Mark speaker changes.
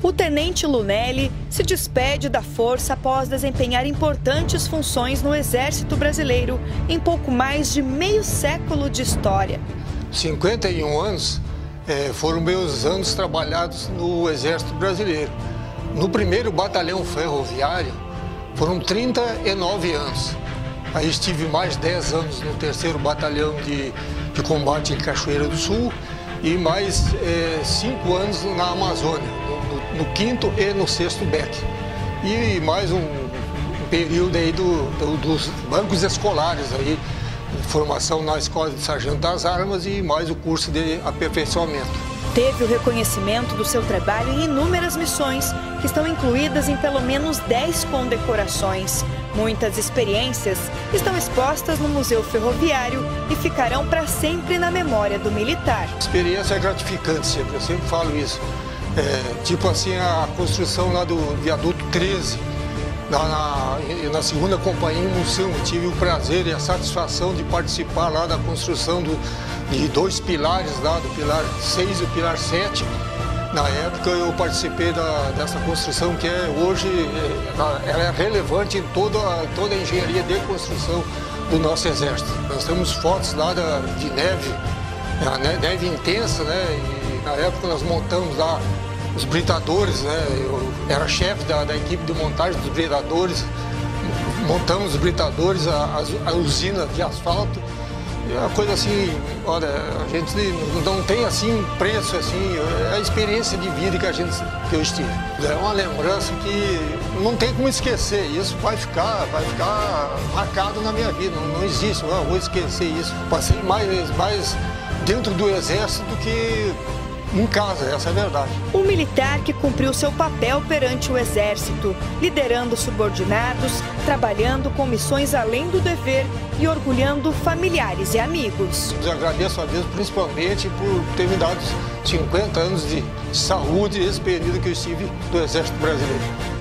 Speaker 1: O tenente Lunelli se despede da força após desempenhar importantes funções no Exército Brasileiro em pouco mais de meio século de história.
Speaker 2: 51 anos foram meus anos trabalhados no Exército Brasileiro. No primeiro batalhão ferroviário foram 39 anos. Aí estive mais 10 anos no terceiro batalhão de combate em Cachoeira do Sul e mais 5 anos na Amazônia, no 5º e no 6º BEC. E mais um período aí dos bancos escolares, aí, formação na Escola de Sargento das Armas e mais o curso de aperfeiçoamento.
Speaker 1: Teve o reconhecimento do seu trabalho em inúmeras missões, que estão incluídas em pelo menos 10 condecorações. Muitas experiências estão expostas no Museu Ferroviário e ficarão para sempre na memória do militar.
Speaker 2: A experiência é gratificante sempre, eu sempre falo isso. Tipo assim, a construção lá do viaduto 13, na segunda companhia em Mussum, eu tive o prazer e a satisfação de participar lá da construção de 2 pilares lá, do pilar 6 e o pilar 7. Na época eu participei dessa construção que hoje ela é relevante em toda a engenharia de construção do nosso Exército. Nós temos fotos lá de neve, neve intensa, né? E na época nós montamos lá os britadores, né? Eu era chefe da equipe de montagem dos britadores, montamos os britadores, a usina de asfalto. É uma coisa assim, olha, a gente não tem assim preço, assim, é a experiência de vida que eu estive. É uma lembrança que não tem como esquecer, isso vai ficar marcado na minha vida, não existe, não vou esquecer isso. Passei mais dentro do Exército do que em casa, essa é a verdade.
Speaker 1: Um militar que cumpriu seu papel perante o Exército, liderando subordinados, trabalhando com missões além do dever e orgulhando familiares e amigos.
Speaker 2: Eu agradeço a Deus principalmente por ter me dado 50 anos de saúde esse período que eu estive no Exército Brasileiro.